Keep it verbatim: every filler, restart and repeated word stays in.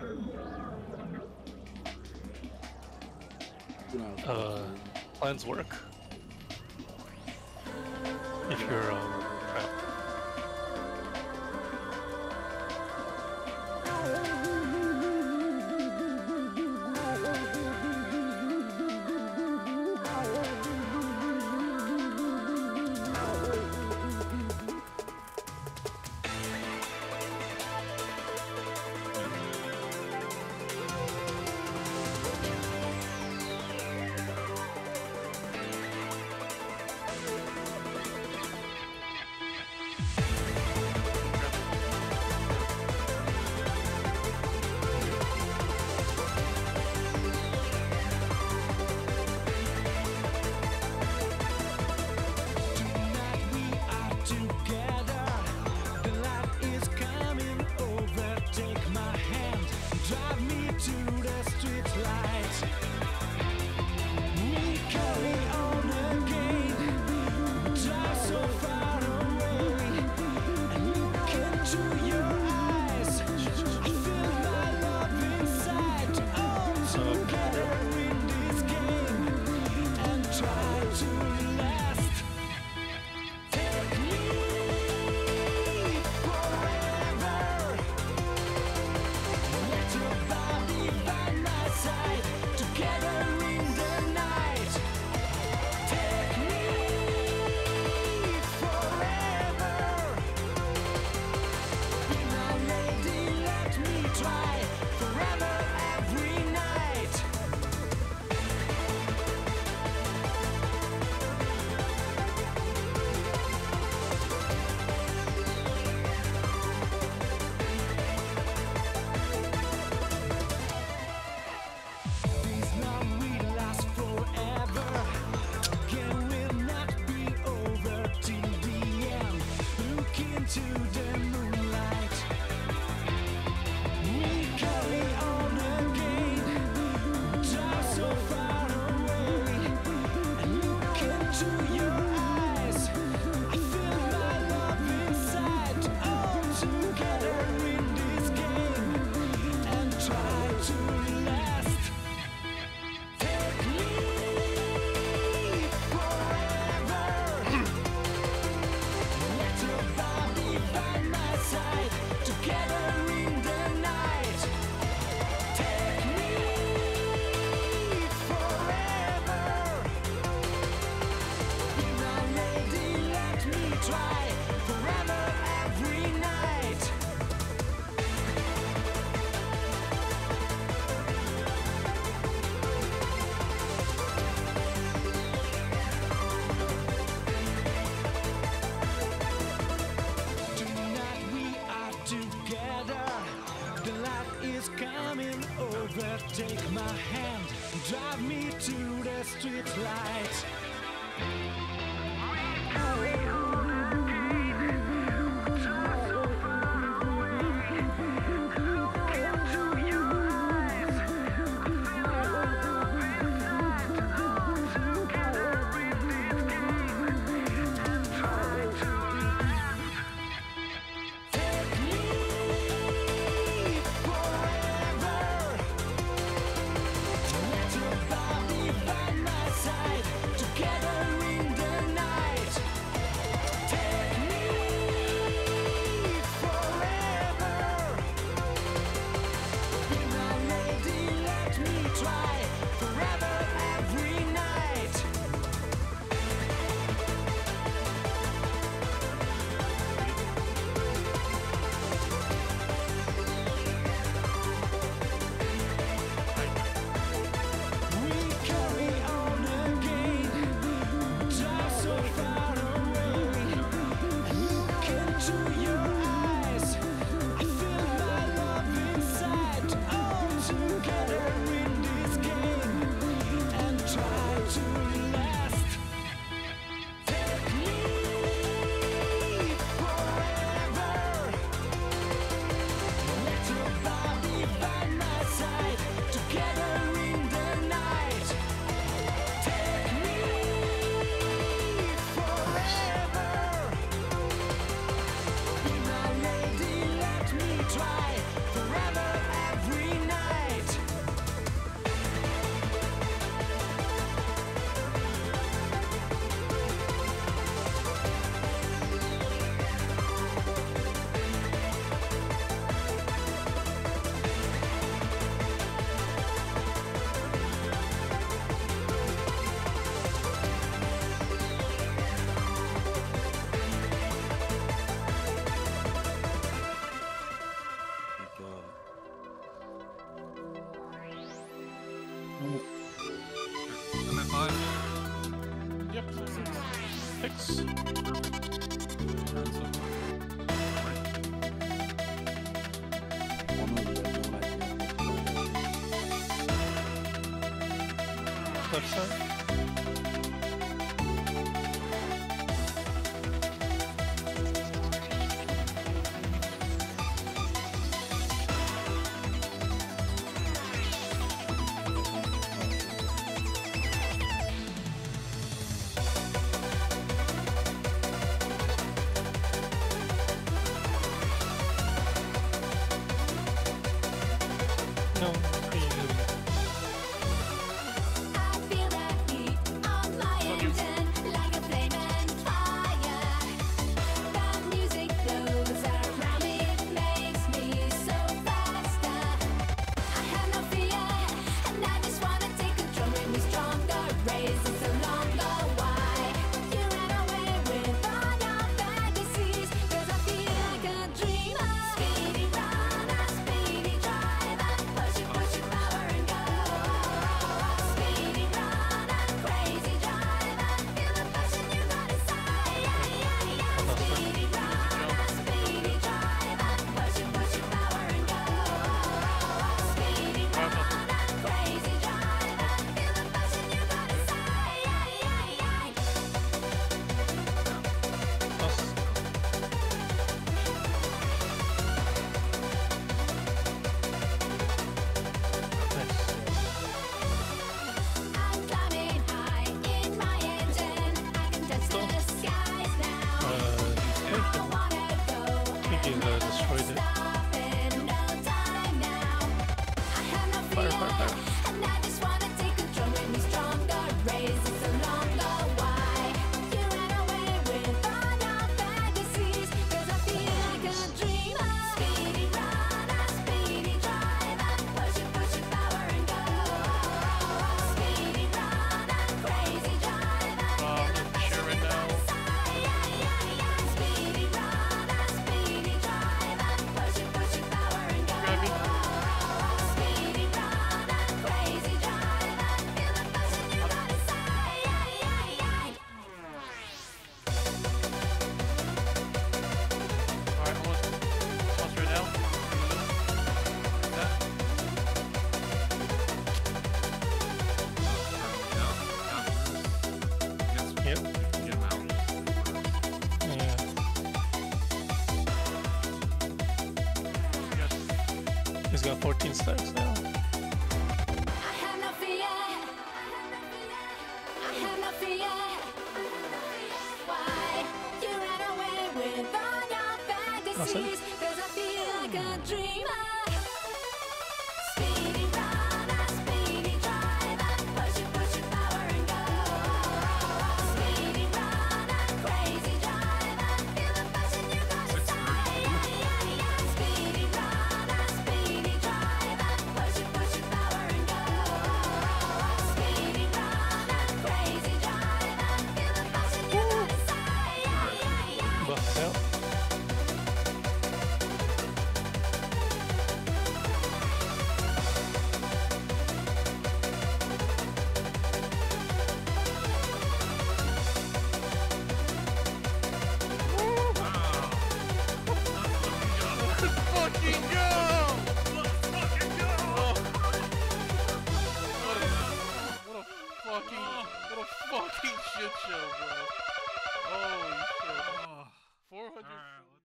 Uh, plans work. If you're um, trapped. Take my hand, drive me to the street light. Together in the god. I'm at five. Yep. Six. Turn so far. One of you have no idea. Left side. No, easily. I feel that heat on my engine like a flame and fire. The music blows around me, it makes me so faster. I have no fear, and I just wanna take control, make me stronger, raise it so longer. Why? You ran away with all your fantasies, 'cause I feel like a dreamer. Speedy runner, speedy driver, push it, push it, power and go. Speedy runner, crazy driver, feel the passion you got inside. Speedy runner, speedy driver, push it, push it, power and go. Speedy runner, crazy driver, feel the passion you got inside. Plus. Nice. I'm climbing high in my engine, I can touch the skies now. Uh, I wanna go think and he's, uh, never destroyed it. stop in no time now. I have no Fire, fear, fire, fire. and I just wanna take control, make me stronger, raise it so longer. Why? You ran away with all your fantasies, 'cause I feel like a dreamer. Speedy runner, speedy driver, push it, push it, power and go. Speedy runner, crazy driver, Um, feel the passion sure right you got now. inside. Speedy runner, speedy driver, push it, push it, power and go. Gravy. Speedy runner, crazy driver, feel the passion you got inside. Alright, almost. Almost right now. That. Yep. Get him out. Yeah. He's got fourteen stacks now. I have no fear. I have no fear. Why? You ran away with all your fantasies, 'cause I feel like a dreamer. Speedy runner, speedy driver, push it, push it, power and go. Speedy runner, crazy driver, feel the passion you got inside. Speedy runner, speedy driver, push it, push it, power and go. Speedy runner, crazy driver, feel the passion you got inside. Buff out.